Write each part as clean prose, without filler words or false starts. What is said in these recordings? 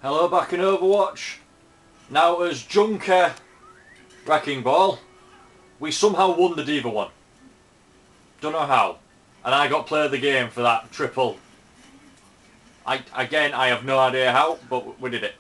Hello, back in Overwatch. Now as Junker Wrecking Ball, we somehow won the D.Va one. Don't know how. And I got player of the game for that triple. I have no idea how, but we did it.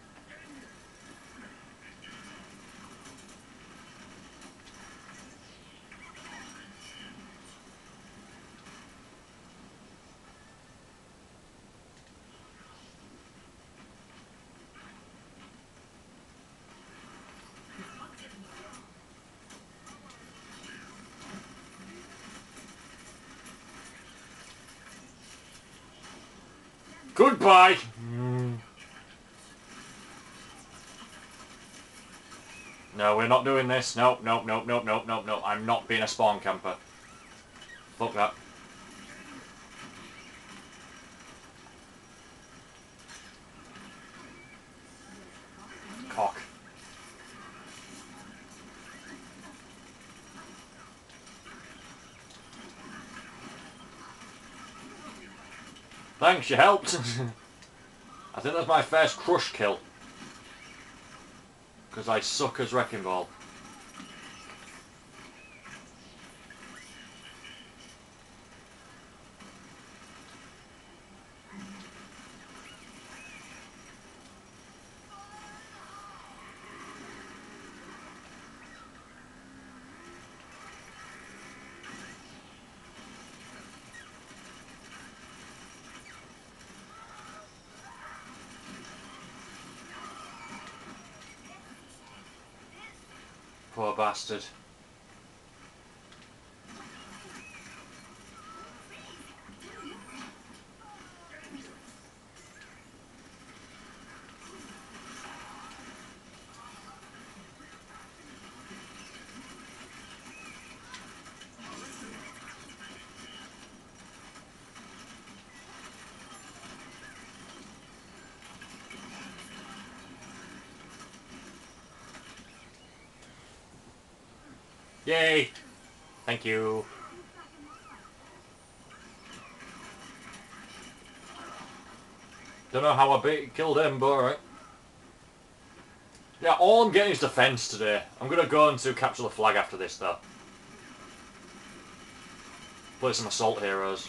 Goodbye! No, we're not doing this. Nope. I'm not being a spawn camper. Fuck that. Cock. Thanks, you helped. I think that's my first crush kill. Because I suck as Wrecking Ball. Poor bastard. Yay! Thank you. Don't know how I killed him, but alright. Yeah, all I'm getting is defense today. I'm gonna go into capture the flag after this, though. Play some assault heroes.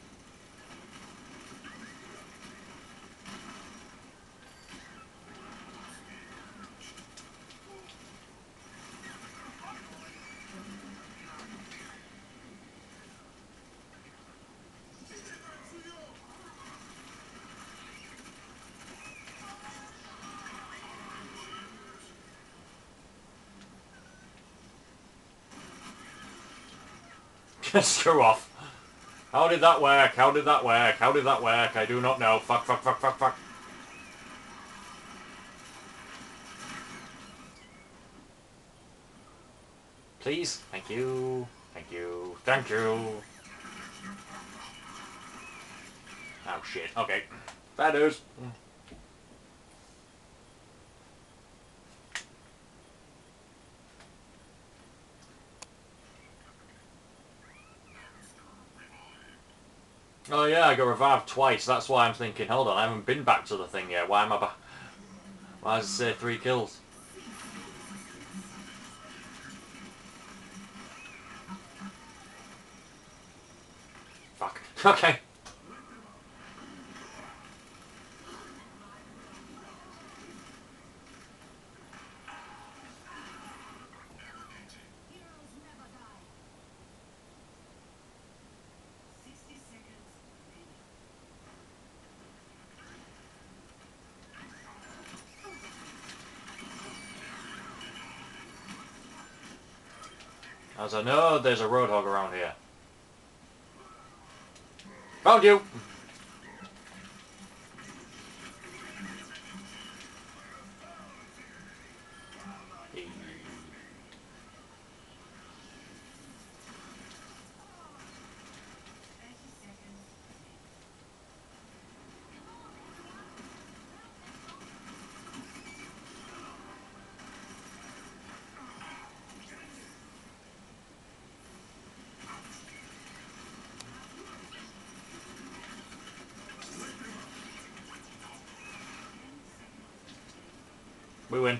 Screw off. How did that work? How did that work? How did that work? I do not know. Fuck. Please? Thank you. Thank you. Oh shit. Okay. Bad news. Oh yeah, I got revived twice. That's why I'm thinking, hold on, I haven't been back to the thing yet. Why am I back? Why does it say 3 kills? Fuck. Okay. As I know, there's a Roadhog around here. Found you! We win.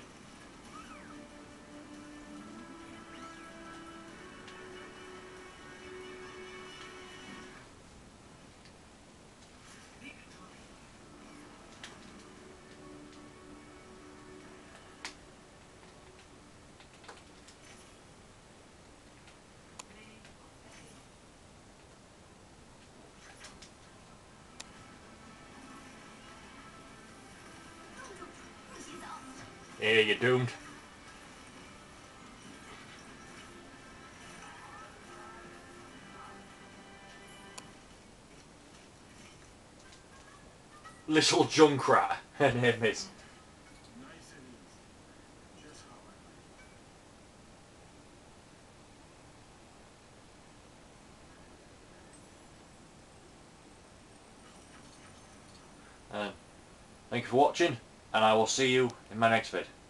Yeah, you're doomed. Little Junkrat, her name is. Thank you for watching, and I will see you in my next vid.